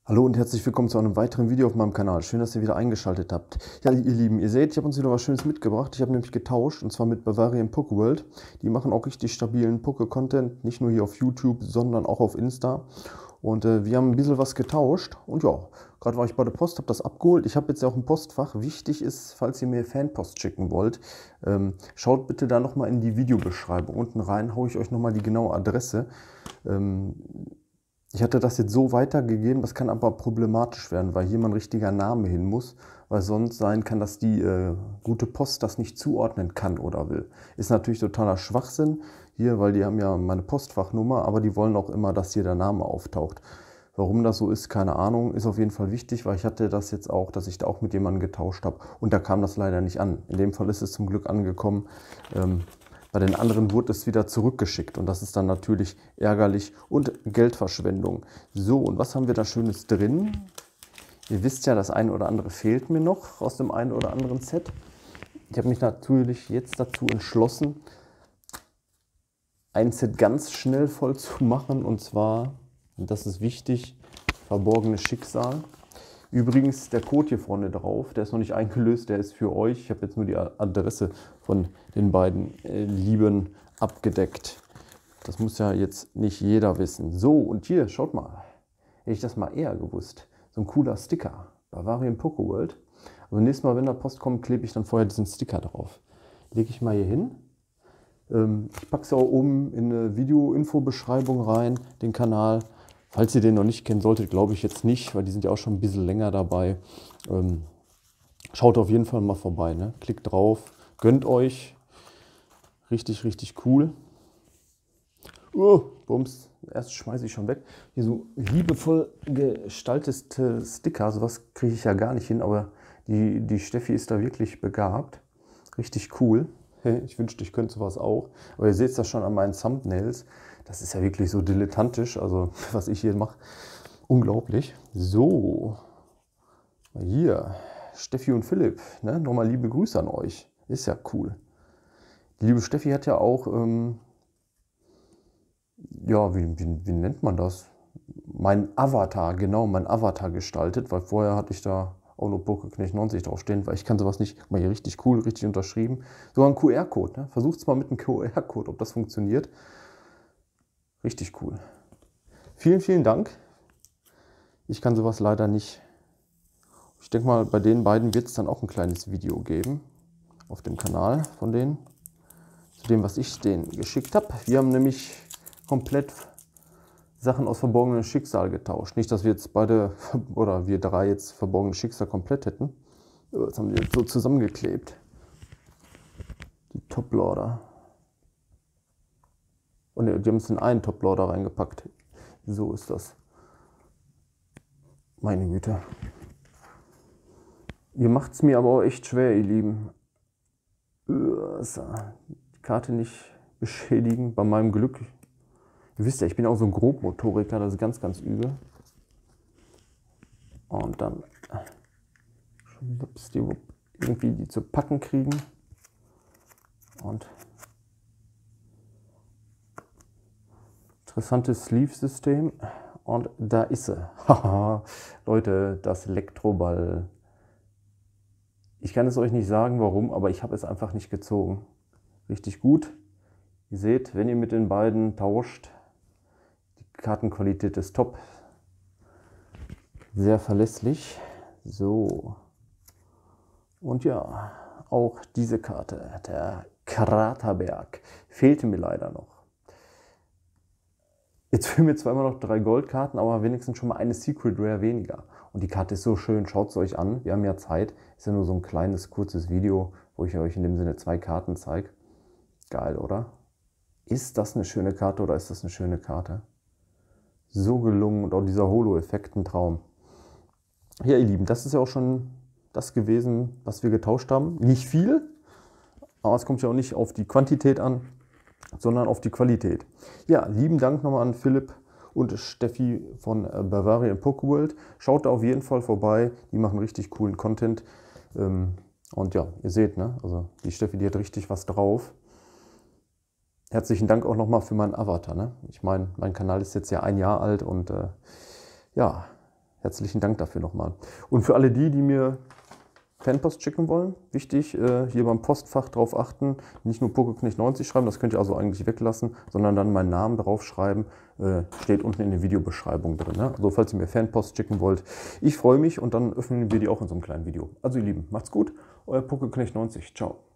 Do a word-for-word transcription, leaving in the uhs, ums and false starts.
Hallo und herzlich willkommen zu einem weiteren Video auf meinem Kanal. Schön, dass ihr wieder eingeschaltet habt. Ja, ihr Lieben, ihr seht, ich habe uns wieder was Schönes mitgebracht. Ich habe nämlich getauscht, und zwar mit Bavarian Pokeworld. Die machen auch richtig stabilen Poke-Content, nicht nur hier auf YouTube, sondern auch auf Insta. Und äh, wir haben ein bisschen was getauscht. Und ja, gerade war ich bei der Post, habe das abgeholt. Ich habe jetzt ja auch ein Postfach. Wichtig ist, falls ihr mir Fanpost schicken wollt, ähm, schaut bitte da nochmal in die Videobeschreibung. Unten rein haue ich euch nochmal die genaue Adresse. Ähm, Ich hatte das jetzt so weitergegeben, das kann aber problematisch werden, weil hier mal ein richtiger Name hin muss, weil sonst sein kann, dass die äh, gute Post das nicht zuordnen kann oder will. Ist natürlich totaler Schwachsinn hier, weil die haben ja meine Postfachnummer, aber die wollen auch immer, dass hier der Name auftaucht. Warum das so ist, keine Ahnung, ist auf jeden Fall wichtig, weil ich hatte das jetzt auch, dass ich da auch mit jemandem getauscht habe und da kam das leider nicht an. In dem Fall ist es zum Glück angekommen. Ähm, Bei den anderen wurde es wieder zurückgeschickt und das ist dann natürlich ärgerlich und Geldverschwendung. So, und was haben wir da Schönes drin? Ihr wisst ja, das eine oder andere fehlt mir noch aus dem einen oder anderen Set. Ich habe mich natürlich jetzt dazu entschlossen, ein Set ganz schnell voll zu machen, und zwar, und das ist wichtig, Verborgenes Schicksal. Übrigens, der Code hier vorne drauf, der ist noch nicht eingelöst, der ist für euch. Ich habe jetzt nur die Adresse von den beiden äh, Lieben abgedeckt. Das muss ja jetzt nicht jeder wissen. So, und hier, schaut mal. Hätte ich das mal eher gewusst. So ein cooler Sticker. Bavarian Pokeworld. Also nächstes Mal, wenn da Post kommt, klebe ich dann vorher diesen Sticker drauf. Lege ich mal hier hin. Ähm, ich packe es auch oben in eine Video-Info-Beschreibung rein, den Kanal. Falls ihr den noch nicht kennen solltet, glaube ich jetzt nicht, weil die sind ja auch schon ein bisschen länger dabei. Ähm, schaut auf jeden Fall mal vorbei, ne? Klickt drauf, gönnt euch. Richtig, richtig cool. Oh, bums, erst schmeiße ich schon weg. Hier so liebevoll gestaltete Sticker, sowas kriege ich ja gar nicht hin, aber die, die Steffi ist da wirklich begabt. Richtig cool. Ich wünschte, ich könnte sowas auch. Aber ihr seht das schon an meinen Thumbnails. Das ist ja wirklich so dilettantisch, also was ich hier mache. Unglaublich. So, hier, Steffi und Philipp, ne? Nochmal liebe Grüße an euch. Ist ja cool. Die liebe Steffi hat ja auch, ähm, ja, wie, wie, wie nennt man das? Mein Avatar, genau, mein Avatar gestaltet, weil vorher hatte ich da auch nur Pokeknecht neunzig draufstehen, weil ich kann sowas nicht. Guck mal hier, richtig cool, richtig unterschrieben. Sogar ein Q R-Code, ne? Versucht es mal mit einem Q R-Code, ob das funktioniert. Richtig cool. Vielen, vielen Dank. Ich kann sowas leider nicht. Ich denke mal, bei den beiden wird es dann auch ein kleines Video geben auf dem Kanal von denen, zu dem, was ich denen geschickt habe. Wir haben nämlich komplett Sachen aus Verborgenes Schicksal getauscht. Nicht, dass wir jetzt beide oder wir drei jetzt Verborgenes Schicksal komplett hätten. Das haben wir jetzt so zusammengeklebt. Die Top-Loader. Und die haben es in einen Top-Loader reingepackt. So ist das. Meine Güte. Ihr macht es mir aber auch echt schwer, ihr Lieben. Die Karte nicht beschädigen, bei meinem Glück. Ihr wisst ja, ich bin auch so ein Grobmotoriker, das ist ganz, ganz übel. Und dann irgendwie die zu packen kriegen. Und interessantes Sleeve-System. Und da ist sie. Haha, Leute, das Elektroball. Ich kann es euch nicht sagen, warum, aber ich habe es einfach nicht gezogen. Richtig gut. Ihr seht, wenn ihr mit den beiden tauscht, die Kartenqualität ist top. Sehr verlässlich. So. Und ja, auch diese Karte, der Kraterberg, fehlte mir leider noch. Jetzt fehlen mir zwar immer noch drei Goldkarten, aber wenigstens schon mal eine Secret Rare weniger. Und die Karte ist so schön, schaut es euch an. Wir haben ja Zeit. Ist ja nur so ein kleines, kurzes Video, wo ich euch in dem Sinne zwei Karten zeige. Geil, oder? Ist das eine schöne Karte oder ist das eine schöne Karte? So gelungen und auch dieser Holo-Effekt, ein Traum. Ja, ihr Lieben, das ist ja auch schon das gewesen, was wir getauscht haben. Nicht viel, aber es kommt ja auch nicht auf die Quantität an, sondern auf die Qualität. Ja, lieben Dank nochmal an Philipp und Steffi von Bavarian Pokeworld. Schaut da auf jeden Fall vorbei, die machen richtig coolen Content. Und ja, ihr seht, ne? Also die Steffi, die hat richtig was drauf. Herzlichen Dank auch nochmal für meinen Avatar, ne? Ich meine, mein Kanal ist jetzt ja ein Jahr alt und äh, ja, Herzlichen Dank dafür nochmal. Und für alle die, die mir Fanpost schicken wollen, wichtig, äh, hier beim Postfach drauf achten, nicht nur Pokeknecht neunzig schreiben, das könnt ihr also eigentlich weglassen, sondern dann meinen Namen drauf schreiben, äh, steht unten in der Videobeschreibung drin. Ne? Also falls ihr mir Fanpost schicken wollt, ich freue mich und dann öffnen wir die auch in so einem kleinen Video. Also ihr Lieben, macht's gut, euer Pokeknecht neunzig, ciao.